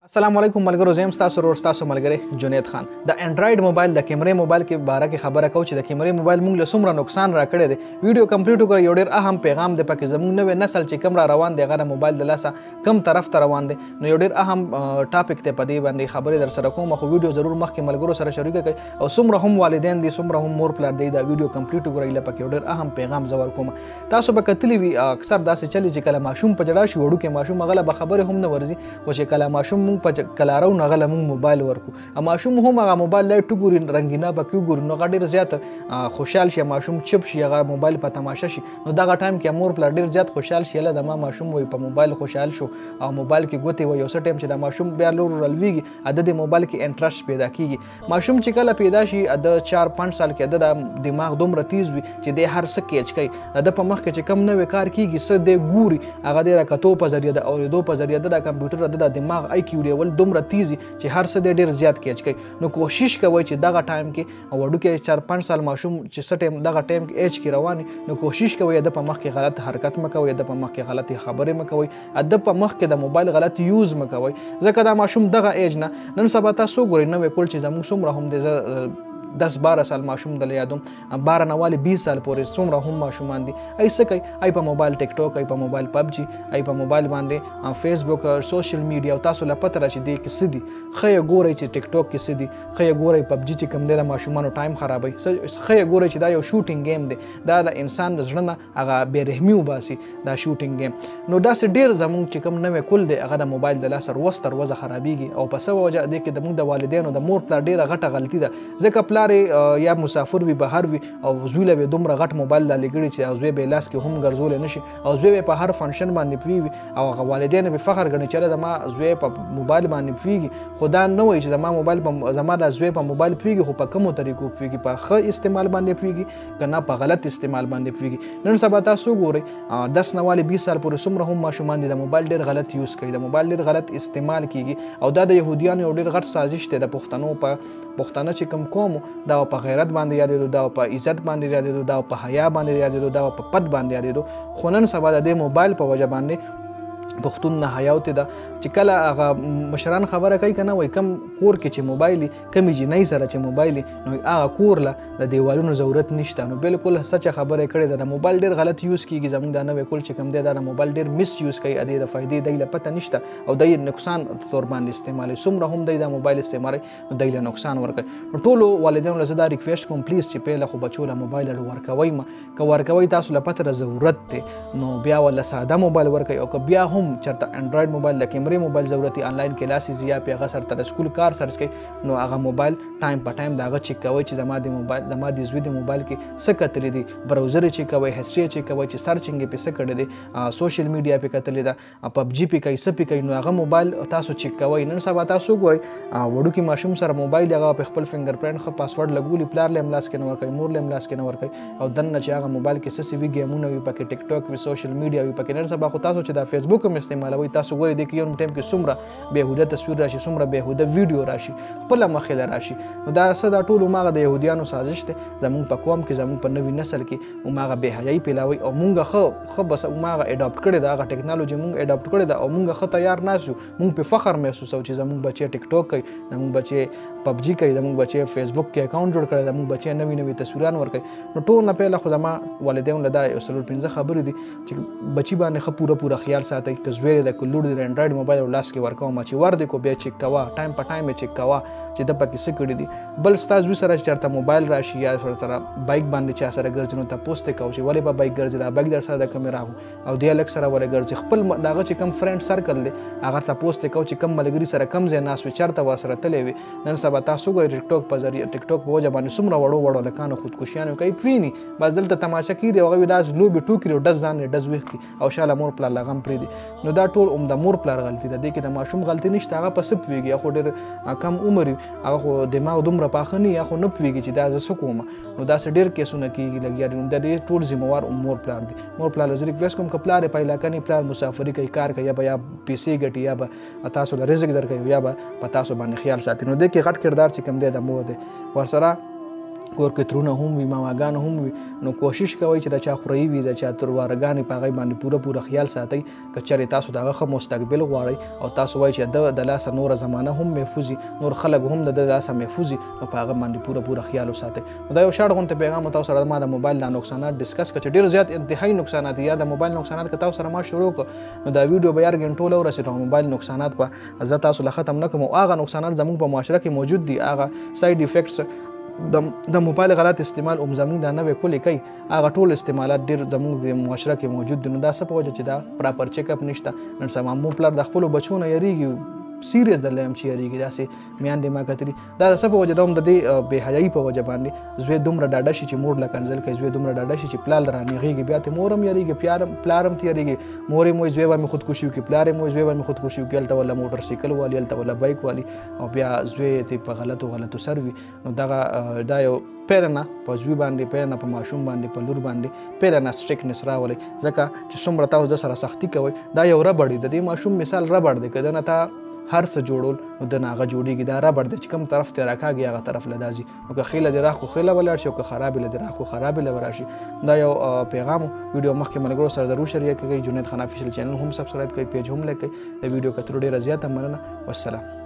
السلام علیکم ملګرو، زه یم ستاسو ورور ستاسو ملګری جنید خان. د انډراید موبایل د کیمرې موبایل کې باره کې خبره کوو چې د کیمرې موبایل موږ له څومره نقصان راکړی دی. ویډیو کمپلیټ وکړئ. یو ډېر اهم پیغام دی پکې زموږ نوی نسل چې کوم را روان دی هغه د موبایل د لاسه کوم طرف ته روان دی. نو یو ډېر اهم ټاپک دی، په دې باندې خبرې در سره کوم. خو ویډیو ضرور مخکې ملګرو سره شریکه کړئ او څومره هم والدین دي څومره هم مور پلار دی دا ویډیو کمپلیټ وکړئ. له پکې یو ډېر اهم پیغام زه ورکوم. تاسو به کتلی وي اکثر داسې چلي چې کله ماشوم په جړا شي، وړوکی ماشوم هغه به خبرې هم نه ورځي، خو چې کله ماشوم موږ په کلاره و نو هغه له موږ موبایل ورکو. ماشوم هم هغه موبایل لایټ وګوري، رنګینه پکې وګوري، نو هغه ډېر زیات خوشحال شي. ماشوم چپ شي، هغه موبایل په تماشه شي. نو دغه ټایم کې مور پلار ډېر زیات خوشحال شي، یله د ما ماشوم وایي په موبایل خوشحال شو او موبایل کې ګوتې وایي. یو څه ټایم چې د ماشوم بیا لور رلویږي، د موبایل کې انټرسټ پیدا کیږي. ماشوم چې کله پیدا شي د 4-5 سال کې د دماغ دومره تیز وي چې د هر څه کیچ کوي. د په مخ کې چې کم نوی کار کیږي څه د ګوري، هغه د کتو په ذریعه د اوریدو په ذریعه د کمپیوټر د دماغ آی کیو لیول دومره تیز چې هر څه ډېر زیات کیچ کوي. نو کوشش کوئ چې دغه ټایم کې وړوکی 4-5 سال ماشوم چې څه ټایم دغه ټایم کې ایج کې روان وي، نو کوشش کوئ د په مخ کې غلط حرکت مه کوئ، د په مخ کې غلطې خبرې مه کوئ، د په مخ کې د موبایل غلط یوز مه کوئ. ځکه دا ماشوم دغه ایج نه نن سبا تاسو ګورئ نوی کول چې زموږ څومره هم د 10-12 سال ماشوم د یادوم 12 نه والي 20 سال پورې څومره هم ماشومان دي. ای څه کوي؟ ای په موبایل ټیک ټاک، ای په موبایل پبجي، ای په موبایل باندې فیسبوک، سوشل میډیا. او تاسو لا پته را چې دی کې څه دي. ښه یې ګورئ چې ټیک ټاک کې څه دي، ښه یې ګورئ پبجي چې کوم دی د ماشومانو ټایم خرابوي، ښه یې ګورئ چې دا یو شوټینګ گیم دی، دا د انسان د زړه نه هغه بېرحمي وباسي دا شوټینګ گیم. نو داسې ډېر زموږ چې کوم نوی کول دی هغه د موبایل د لاسه ورځ تر ورځه خرابېږي. او په څه وجه دی کې زموږ د والدینو د مور پلار ډېره غټه غلطي ده. ځکه پلار یا مسافر وي، بهر وي، او زوی له دومره غټ موبایل لا لګړي چې زوی به لاس کې هم ګرځول نشي، او زوی به په هر فنکشن باندې پوي وي، او هغه والدین به فخر ګڼي چې د ما زوی په موبایل باندې پويږي. خدا نه وایي چې د ما موبایل په زما د زوی په موبایل پويږي، خو په کومو طریقو پويږي، په ښه استعمال باندې پويږي که نه په غلط استعمال باندې پويږي. نن سبا تاسو ګورئ 10 نه والي 20 سال پورې څومره هم ماشومان دي د موبایل ډېر غلط یوز کوي، د موبایل ډېر غلط استعمال کیږي. او دا د یهودیانو یو ډېر غټ سازش دی. د پښتنو چې کوم قوم دا په غیرت باندې یادېدو، دا په عزت باندې یادېدو، دا په حیا باندې یادېدو، دا په پد باندې یادېدو. خو نن سبا د دې موبایل په وجه باندې پښتون نه حیاوت ده چې کله هغه مشران خبره کوي که نه، وایي کم کور کې چې موبایل کمې جنۍ سره چې موبایل نو هغه کور له د دیوالونو ضرورت نشته. نو بالکل سچه خبره کړې ده. د موبایل ډېر غلط یوز کیږي. زموږ دا نوی کول چې کوم دی دا د موبایل ډېر مس یوز کوي، د د فایدې دی له پته نشته او دی نقصان طور باندې استعمالوي. څومره هم دی دا موبایل استعمالوي نو دی له نقصان ورکوي. نو ټولو والدینو له زه دا ریکویسټ کوم پلیز چې پیله خو بچو له موبایل ورکوئ ما. که ورکوئ تاسو له پته ضرورت دی نو بیا ولا ساده موبایل ورکوئ. او که بیا هم چېرته انډراید موبایل د کیمرې موبایل ضرورت دی، آنلاین کلاسز یا پې هغه سره د سکول کار سرچ کوي، نو هغه موبایل ټایم په ټایم د هغه چک کوئ چې زما د موبایل زما د زوی د موبایل کې څه کتلی دي، براوزر یې چک کوئ، هسټري یې چک کوئ چې سرچنګ یې پې څه کړی دی، سوشل میډیا پې کتلی ده، پبجي پې کوي، څه پې کوي، نو هغه موبایل تاسو چک کوئ. نن سبا تاسو ګورئ وړوکي ماشوم سره موبایل هغه په خپل فنګر پرنټ ښه پاسورډ لګولي، پلار له هم لاس کې نه ورکوي، مور له هم لاس کې نه ورکوي، او دننه چې هغه موبایل کې څه څه وي ګیمونه وي پکې، ټیک ټاک وي، سوشل میډیا وي پکې. نن سبا خو تاسو چې دا فیسبوک هم استعمالوئ تاسو ګورئ دی کې یو ټایم کې څومره بېهوده تصویر راشي، څومره بېهوده ویډیو راشي، خپله مخې له راشي. نو دا څه دا ټول هماغه د یهودیانو سازش دی. زموږ په قوم کې زموږ په نوي نسل کې هماغه بېحیایي پیلاوي، او مونږ ښه بس هماغه اډاپټ کړې ده، هغه ټیکنالوجي مونږ اډاپټ کړې ده، او مونږ ښه تیار ناست یو. مونږ پې فخر محسوسوو چې زموږ بچی ټیک ټاک کوي، زموږ بچی پبجي کوي، زموږ بچی فیسبوک کې اکاونټ جوړ کړی، زموږ بچی نوي نوي تصویران ورکوي. نو ټول نه پیله خو زما والدینو له دا یو 4-5 خبرې دي چې بچي باندې ښه پوره خیال ساتئ. که زوی دی که لور دی د انډراید موبایل لاس کې ورکوم چې ور دی کو بیا چک کوه، ټایم په ټایم یې چک کوه چې د پکې څه کړي دي. بل ستا زوی سره چې چېرته موبایل راشي یا سره بایک باندې چا سره ګرځي نو تپوس ترې کوو چې ولې به بایک ګرځي، دا بایک در سره د کومې راغو، او دې هلک سره ولې ګرځي. خپل د هغه چې کوم فرینډ سرکل دی هغه تپوس ترې کوو چې کوم ملګري سره کوم ځای ناست وي، چېرته ورسره تللی وي. نن سبا تاسو ګورئ ټیک ټاک په ذریعه ټیک ټاک په وجه باندې څومره وړو هلکانو خودکشیانې کوي، پویني بس دلته تماشه کېږي، هغه وي داسې لوبې ټوکري او ډز ځان یې ډز ویښ کړي او شاله مور پلار له غم پرېږدي. نو دا ټول د مور پلار غلطي ده، دې کې د ماشوم غلطي نشته. هغه په څه پوهېږي، یا خو ډېر کم عمر وي، هغه خو دماغ دومره پاخه نه وي، یا خو نه پوهېږي چې دا زه څه کوم. نو داسې ډېر کیسونه کېږي لګیا دي. نو د دې ټول ذمهوار مور پلار دي. مور پلار له زه ریکویسټ کوم که پلار یې په علاقه نه پلار مسافري کوي، کار کوي، یا به یا پیسې ګټي، یا به تاسو له رزق درکوي، یا به په تاسو باندې خیال ساتي. نو دې کې غټ کردار چې کوم دی د مور دی. ورسره کور کې ترونه هم وي ماماګان هم وي نو کوشش کوئ چې د چا خوريي وي د چا تروارګانې په هغې باندې پوره خیال ساتئ که چېرې تاسو د هغه ښه مستقبل غواړئ او تاسو وایئ چې د لاسه نوره زمانه هم محفوظ وي نور خلک هم د لاسه محفوظ وي نو په هغه باندې پوره خیال وساتئ نو دا یو شاړ غونته پیغام تاسو سره ما د موبایل د نقصانات ډسکس کړه چې ډېر زیات انتهایی نقصانات یا د موبایل نقصانات که تاسو سره ما شروع کړو نو دا ویډیو به یار ګنټو له ورسېږي موبایل نقصانات به زه تاسو له ختم نه کوم او هغه نقصانات زموږ په معاشره کې موجود دي هغه ساید افیکټس د موبایل غلط استعمال زموږ د نوې کولې کوي هغه ټول استعمالات ډېر زموږ د معاشره کې موجود دي نو دا څه په وجه چې دا پراپر چیک اپ نشته نن سبا مو پلار د خپلو بچو نه یریږي سیریس د لایم چې یریږي داسې میاندې ما کتري دا څه په وجه دا هم د دې بې حیایي په وجه باندې زوی دومره ډاډه شي چې مور له کنځل کوي زوی دومره ډاډه شي چې پلار رانیغېږي بیا ته مور هم یریږي پلار هم تېرېږي مور یې موي زوی به مې خودکشي وکړي پلار یې موي زوی به مې خودکشي وکړي هلته ولا موټر سایکل والي هلته ولا بایک والي او بیا زوی یې په غلطو سر وي نو دغه دا یو پیرنه په زوی باندې پیرنه په ماشوم باندې په لور باندې پیرنه سټریکنس راولي ځکه چې څومره تاسو د سره سختي کوئ دا یو ربړ دی د دې ماشوم مثال ربړ دی که دنه تا هر څه جوړول نو د هغه جوړیږي دا ربړ دی چې کوم طرف ته راکاږي هغه طرف له دازي نو که خیله دې راخو خیله به لاړ شي او که خرابې له دې راخو خرابې له به راشي دا یو پیغام ویډیو مخکې ملګرو سره ضرور شریک کړئ جنید خان افیشل چینل هم سبسکرایب کړئ پیج هم لایک کړئ د ویډیو کتلو ډېره زیاته مننه والسلام